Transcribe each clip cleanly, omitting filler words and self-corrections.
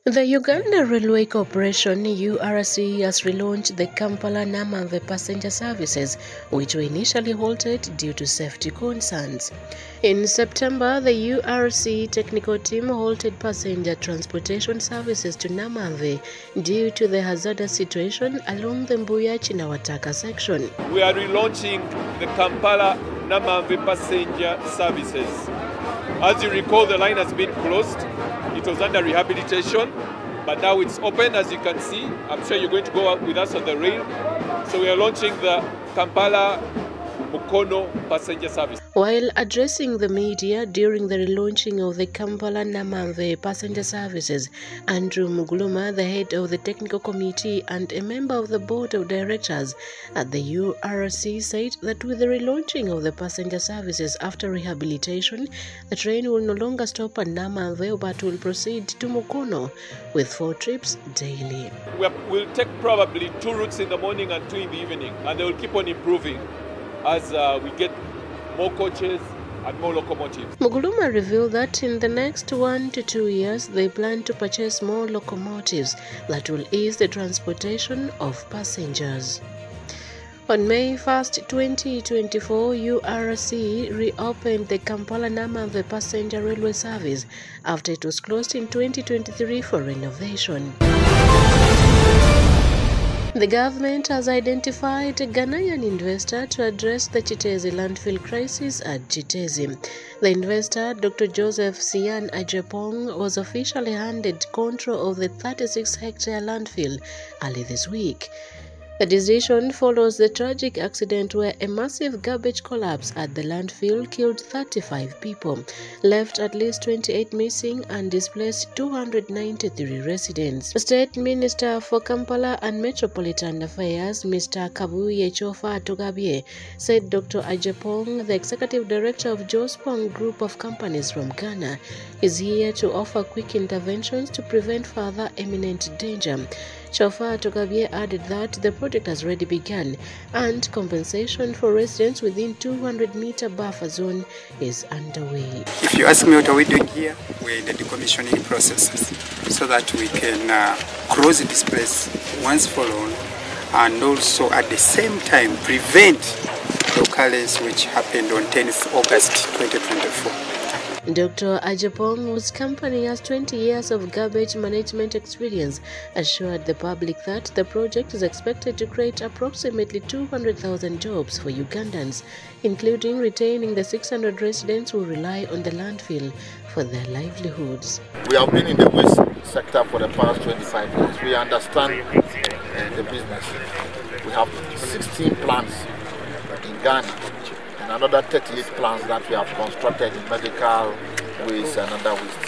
The Uganda Railway Corporation (URC) has relaunched the Kampala-Namave passenger services, which were initially halted due to safety concerns. In September, the URC technical team halted passenger transportation services to Namave due to the hazardous situation along the Mbuya-Chinawataka section. We are relaunching the Kampala-Namave passenger services. As you recall, the line has been closed. It was under rehabilitation, but now it's open, as you can see. I'm sure you're going to go out with us on the rail. So we are launching the Kampala-Mukono passenger service. While addressing the media during the relaunching of the Kampala-Namave passenger services, Andrew Muguluma, the head of the technical committee and a member of the board of directors at the URC, said that with the relaunching of the passenger services after rehabilitation, the train will no longer stop at Namave but will proceed to Mukono with 4 trips daily. We'll take probably 2 routes in the morning and 2 in the evening, and they will keep on improving as we get more coaches and more locomotives. Muguluma revealed that in the next 1 to 2 years, they plan to purchase more locomotives that will ease the transportation of passengers. On May 1, 2024, URC reopened the Kampala-Namave passenger railway service after it was closed in 2023 for renovation. The government has identified a Ghanaian investor to address the Chitezi landfill crisis at Chitezi. The investor, Dr. Joseph Sian Ajepong, was officially handed control of the 36-hectare landfill early this week. The decision follows the tragic accident where a massive garbage collapse at the landfill killed 35 people, left at least 28 missing and displaced 293 residents. State Minister for Kampala and Metropolitan Affairs, Mr. Kabuye Chofa Togabie, said Dr. Ajepong, the Executive Director of Jospong Group of Companies from Ghana, is here to offer quick interventions to prevent further imminent danger. Chofa Togabie added that the project has already begun and compensation for residents within 200-meter buffer zone is underway. If you ask me what are we doing here, we're in the decommissioning processes so that we can close this place once for all and also at the same time prevent the occurrence which happened on 10th August 2024. Dr. Ajepong, whose company has 20 years of garbage management experience, assured the public that the project is expected to create approximately 200,000 jobs for Ugandans, including retaining the 600 residents who rely on the landfill for their livelihoods. We have been in the waste sector for the past 25 years. We understand the business. We have 16 plants in Ghana and another 38 plants that we have constructed in medical waste and other waste.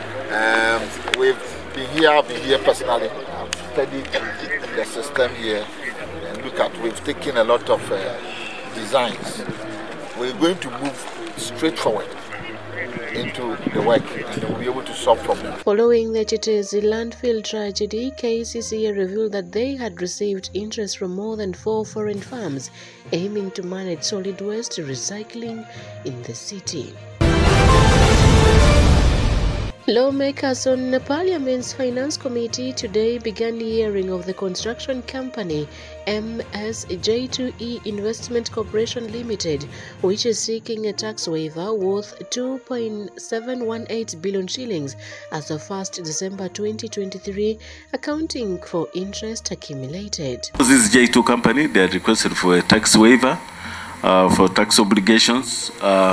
We've been here personally. I've studied the system here and we've taken a lot of designs. We're going to move straight forward into the work and we'll be able to solve problems. Following the Chitezi landfill tragedy, KCCA revealed that they had received interest from more than 4 foreign firms aiming to manage solid waste recycling in the city. Lawmakers on the Parliament's Finance Committee today began hearing of the construction company MSJ2E Investment Corporation Limited, which is seeking a tax waiver worth 2.718 billion shillings as of 1st December 2023, accounting for interest accumulated. This is J2 company. They had requested for a tax waiver for tax obligations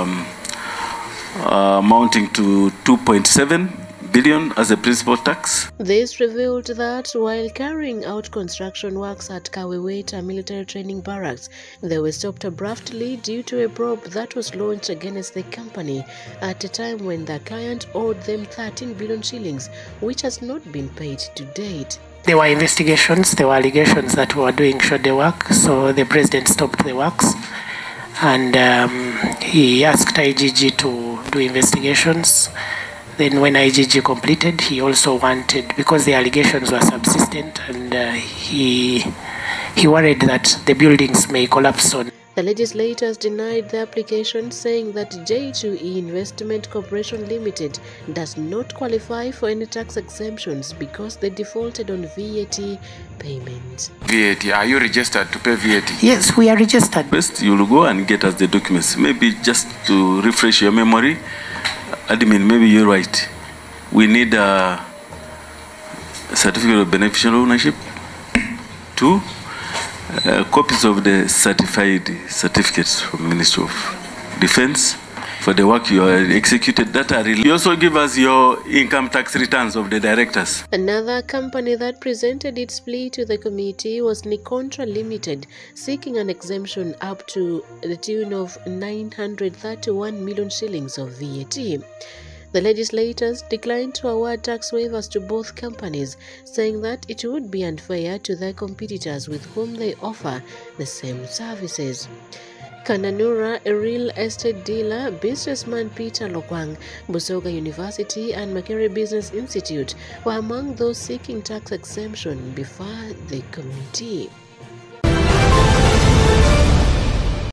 amounting to 2.7 billion as a principal tax. This revealed that while carrying out construction works at Kaweweta military training barracks, they were stopped abruptly due to a probe that was launched against the company at a time when the client owed them 13 billion shillings, which has not been paid to date. There were investigations, there were allegations that we were doing shoddy work, so the president stopped the works. And he asked IGG to do investigations. Then when IGG completed, he also wanted, because the allegations were subsistent, and he worried that the buildings may collapse on. The legislators denied the application, saying that J2E Investment Corporation Limited does not qualify for any tax exemptions because they defaulted on VAT payment. VAT, are you registered to pay VAT? Yes, we are registered. First, you'll go and get us the documents. Maybe just to refresh your memory, admin, maybe you're right. We need a certificate of beneficial ownership. 2, copies of the certified certificates from Ministry of Defense for the work you have executed that are released. You also give us your income tax returns of the directors. Another company that presented its plea to the committee was Nicontra Limited, seeking an exemption up to the tune of 931 million shillings of VAT. The legislators declined to award tax waivers to both companies, saying that it would be unfair to their competitors with whom they offer the same services. Kananura, a real estate dealer, businessman Peter Lokwang, Busoga University and Makere Business Institute were among those seeking tax exemption before the committee.